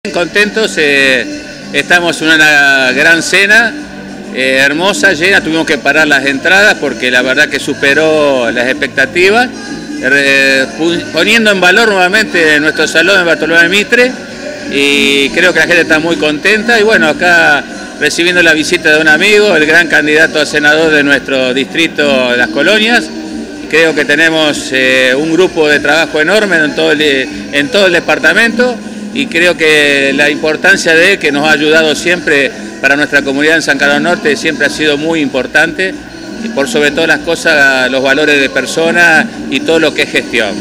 Contentos, estamos en una gran cena, hermosa, llena, tuvimos que parar las entradas porque la verdad que superó las expectativas, poniendo en valor nuevamente nuestro salón de Bartolomé Mitre, y creo que la gente está muy contenta. Y bueno, acá recibiendo la visita de un amigo, el gran candidato a senador de nuestro distrito de Las Colonias. Creo que tenemos un grupo de trabajo enorme en todo el departamento, y creo que la importancia de él, que nos ha ayudado siempre para nuestra comunidad en San Carlos Norte, siempre ha sido muy importante, y por sobre todas las cosas los valores de persona y todo lo que es gestión.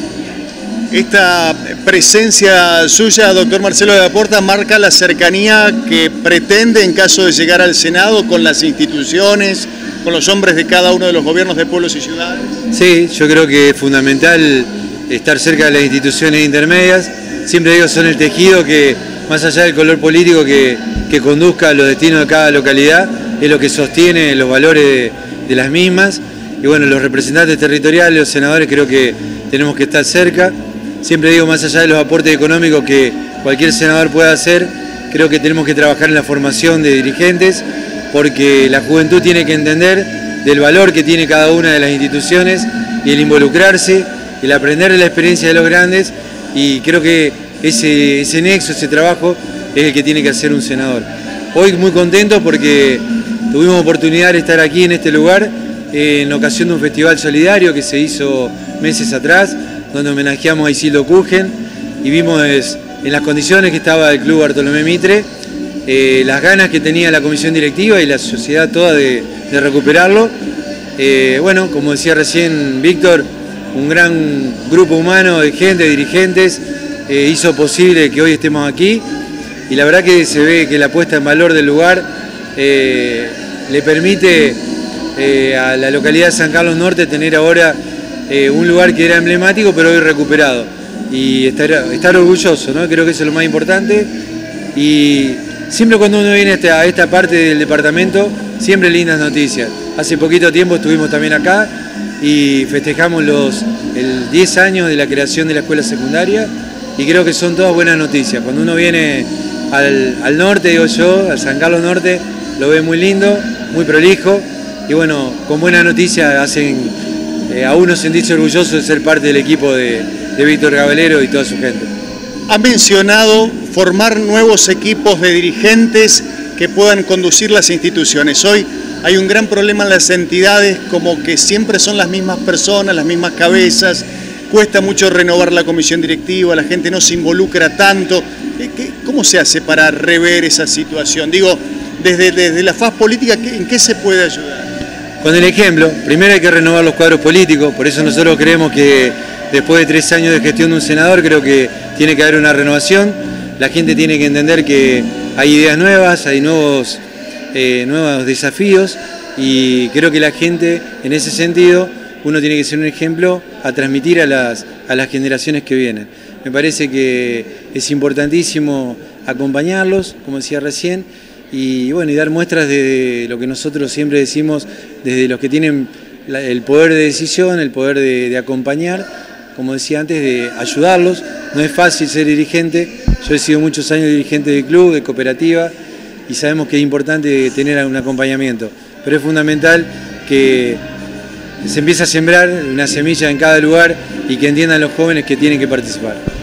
Esta presencia suya, doctor Marcelo de la Porta, marca la cercanía que pretende en caso de llegar al Senado con las instituciones, con los hombres de cada uno de los gobiernos de pueblos y ciudades. Sí, yo creo que es fundamental estar cerca de las instituciones intermedias. Siempre digo, son el tejido que, más allá del color político que conduzca a los destinos de cada localidad, es lo que sostiene los valores de las mismas. Y bueno, los representantes territoriales, los senadores, creo que tenemos que estar cerca. Siempre digo, más allá de los aportes económicos que cualquier senador pueda hacer, creo que tenemos que trabajar en la formación de dirigentes, porque la juventud tiene que entender del valor que tiene cada una de las instituciones, y el involucrarse, el aprender de la experiencia de los grandes. Y creo que ese nexo, ese trabajo, es el que tiene que hacer un senador. Hoy muy contento porque tuvimos oportunidad de estar aquí en este lugar en ocasión de un festival solidario que se hizo meses atrás, donde homenajeamos a Isildo Kugen, y vimos en las condiciones que estaba el Club Bartolomé Mitre, las ganas que tenía la comisión directiva y la sociedad toda de recuperarlo. Bueno, como decía recién Víctor, un gran grupo humano de gente, de dirigentes, hizo posible que hoy estemos aquí, y la verdad que se ve que la puesta en valor del lugar le permite a la localidad de San Carlos Norte tener ahora un lugar que era emblemático, pero hoy recuperado, y estar orgulloso, ¿no? Creo que eso es lo más importante. Y siempre cuando uno viene a esta parte del departamento, siempre lindas noticias. Hace poquito tiempo estuvimos también acá y festejamos el 10 años de la creación de la escuela secundaria, y creo que son todas buenas noticias. Cuando uno viene al norte, digo yo, al San Carlos Norte, lo ve muy lindo, muy prolijo, y bueno, con buenas noticias hacen a uno sentirse orgulloso de ser parte del equipo de Víctor Gabalero y toda su gente. Ha mencionado formar nuevos equipos de dirigentes que puedan conducir las instituciones. Hoy hay un gran problema en las entidades, como que siempre son las mismas personas, las mismas cabezas, cuesta mucho renovar la comisión directiva, la gente no se involucra tanto. ¿Cómo se hace para rever esa situación? Digo, desde la faz política, ¿en qué se puede ayudar? Con el ejemplo, primero hay que renovar los cuadros políticos, por eso nosotros creemos que después de 3 años de gestión de un senador, creo que tiene que haber una renovación. La gente tiene que entender que hay ideas nuevas, hay nuevos desafíos, y creo que la gente, en ese sentido, uno tiene que ser un ejemplo a transmitir a las generaciones que vienen. Me parece que es importantísimo acompañarlos, como decía recién, y bueno, y dar muestras de lo que nosotros siempre decimos, desde los que tienen el poder de decisión, el poder de acompañar, como decía antes, de ayudarlos. No es fácil ser dirigente. Yo he sido muchos años dirigente de club, de cooperativa, y sabemos que es importante tener un acompañamiento, pero es fundamental que se empiece a sembrar una semilla en cada lugar y que entiendan los jóvenes que tienen que participar.